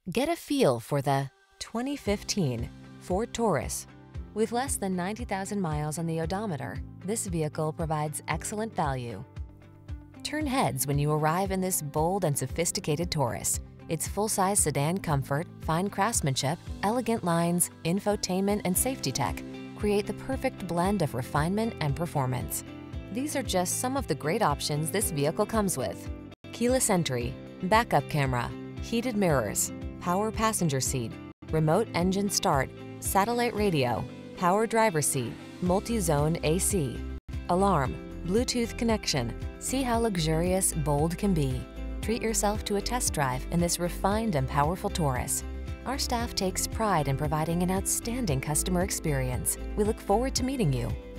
Get a feel for the 2015 Ford Taurus. With less than 90,000 miles on the odometer, this vehicle provides excellent value. Turn heads when you arrive in this bold and sophisticated Taurus. Its full-size sedan comfort, fine craftsmanship, elegant lines, infotainment, and safety tech create the perfect blend of refinement and performance. These are just some of the great options this vehicle comes with: keyless entry, backup camera, heated mirrors, power passenger seat, remote engine start, satellite radio, power driver seat, multi-zone AC, alarm, Bluetooth connection. See how luxurious bold can be. Treat yourself to a test drive in this refined and powerful Taurus. Our staff takes pride in providing an outstanding customer experience. We look forward to meeting you.